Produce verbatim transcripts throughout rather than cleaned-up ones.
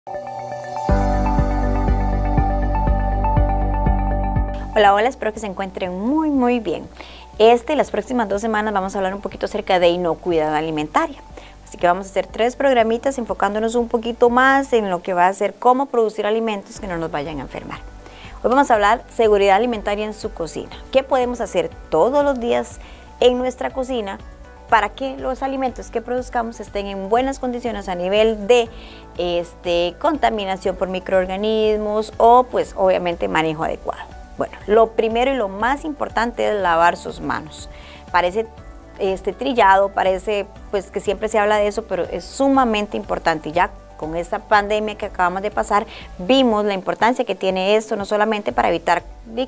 Hola, hola, espero que se encuentren muy, muy bien. Este y las próximas dos semanas vamos a hablar un poquito acerca de inocuidad alimentaria. Así que vamos a hacer tres programitas enfocándonos un poquito más en lo que va a ser cómo producir alimentos que no nos vayan a enfermar. Hoy vamos a hablar seguridad alimentaria en su cocina. ¿Qué podemos hacer todos los días en nuestra cocina para que los alimentos que produzcamos estén en buenas condiciones a nivel de este, contaminación por microorganismos o pues obviamente manejo adecuado? Bueno, lo primero y lo más importante es lavar sus manos. Parece este, trillado, parece pues que siempre se habla de eso, pero es sumamente importante. Y ya con esta pandemia que acabamos de pasar, vimos la importancia que tiene esto, no solamente para evitar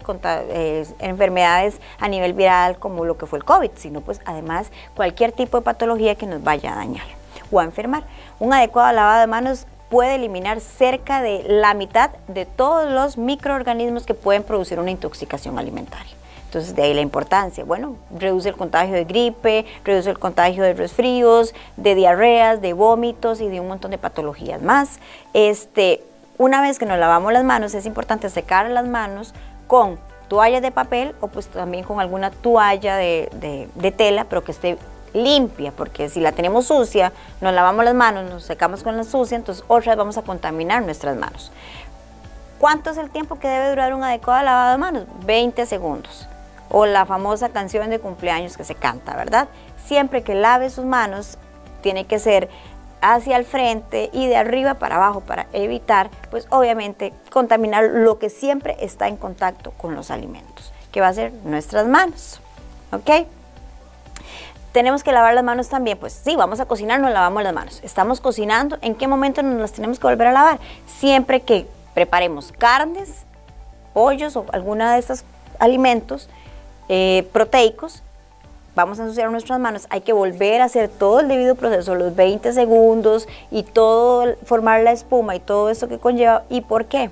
eh, enfermedades a nivel viral como lo que fue el COVID, sino pues además cualquier tipo de patología que nos vaya a dañar o a enfermar. Un adecuado lavado de manos puede eliminar cerca de la mitad de todos los microorganismos que pueden producir una intoxicación alimentaria. Entonces, de ahí la importancia. Bueno, reduce el contagio de gripe, reduce el contagio de resfríos, de diarreas, de vómitos y de un montón de patologías más. Este, una vez que nos lavamos las manos, es importante secar las manos con toallas de papel o pues también con alguna toalla de, de, de tela, pero que esté limpia, porque si la tenemos sucia, nos lavamos las manos, nos secamos con la sucia, entonces otra vez vamos a contaminar nuestras manos. ¿Cuánto es el tiempo que debe durar un adecuado lavado de manos? veinte segundos. O la famosa canción de cumpleaños que se canta, ¿verdad? Siempre que lave sus manos, tiene que ser hacia el frente y de arriba para abajo para evitar, pues obviamente, contaminar lo que siempre está en contacto con los alimentos, que va a ser nuestras manos, ¿ok? Tenemos que lavar las manos también, pues sí, vamos a cocinar, nos lavamos las manos. Estamos cocinando, ¿en qué momento nos las tenemos que volver a lavar? Siempre que preparemos carnes, pollos o alguna de estos alimentos eh, proteicos, vamos a ensuciar nuestras manos, hay que volver a hacer todo el debido proceso, los veinte segundos y todo, formar la espuma y todo eso que conlleva. ¿Y por qué?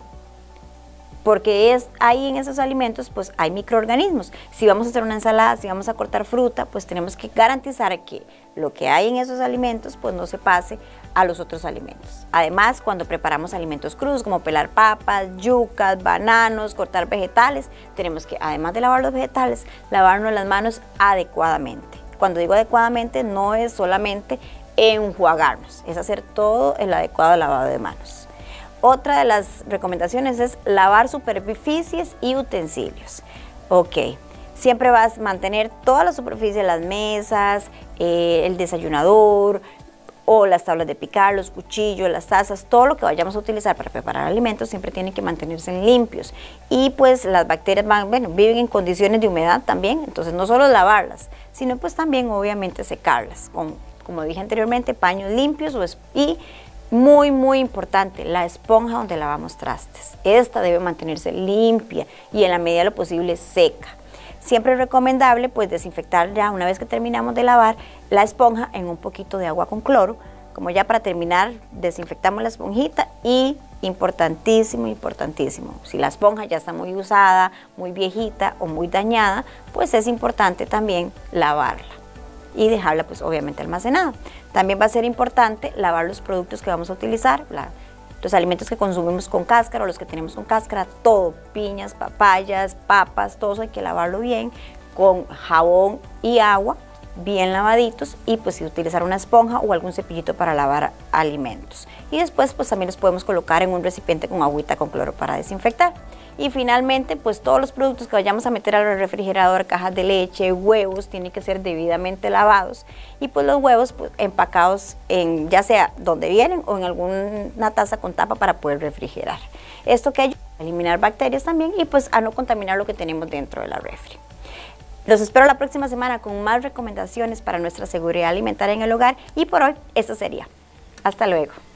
Porque es ahí en esos alimentos pues hay microorganismos. Si vamos a hacer una ensalada, si vamos a cortar fruta, pues tenemos que garantizar que lo que hay en esos alimentos pues no se pase a los otros alimentos. Además, cuando preparamos alimentos crudos como pelar papas, yucas, bananos, cortar vegetales, tenemos que, además de lavar los vegetales, lavarnos las manos adecuadamente. Cuando digo adecuadamente, no es solamente enjuagarnos, es hacer todo el adecuado lavado de manos. Otra de las recomendaciones es lavar superficies y utensilios. Ok, siempre vas a mantener toda la superficie, las mesas, eh, el desayunador o las tablas de picar, los cuchillos, las tazas, todo lo que vayamos a utilizar para preparar alimentos siempre tiene que mantenerse limpios. Y pues las bacterias van, bueno, viven en condiciones de humedad también, entonces no solo lavarlas, sino pues también obviamente secarlas con, como dije anteriormente, paños limpios o y muy, muy importante, la esponja donde lavamos trastes. Esta debe mantenerse limpia y en la medida de lo posible seca. Siempre es recomendable pues desinfectar ya una vez que terminamos de lavar la esponja en un poquito de agua con cloro. Como ya para terminar, desinfectamos la esponjita y importantísimo, importantísimo. Si la esponja ya está muy usada, muy viejita o muy dañada, pues es importante también lavarla y dejarla pues obviamente almacenada. También va a ser importante lavar los productos que vamos a utilizar, la, los alimentos que consumimos con cáscara o los que tenemos con cáscara, todo, piñas, papayas, papas, todo eso hay que lavarlo bien con jabón y agua, bien lavaditos y pues si utilizar una esponja o algún cepillito para lavar alimentos. Y después pues también los podemos colocar en un recipiente con agüita con cloro para desinfectar. Y finalmente, pues todos los productos que vayamos a meter al refrigerador, cajas de leche, huevos, tienen que ser debidamente lavados. Y pues los huevos pues, empacados en ya sea donde vienen o en alguna taza con tapa para poder refrigerar. Esto que ayuda a eliminar bacterias también y pues a no contaminar lo que tenemos dentro de la refri. Los espero la próxima semana con más recomendaciones para nuestra seguridad alimentaria en el hogar y por hoy, eso sería. Hasta luego.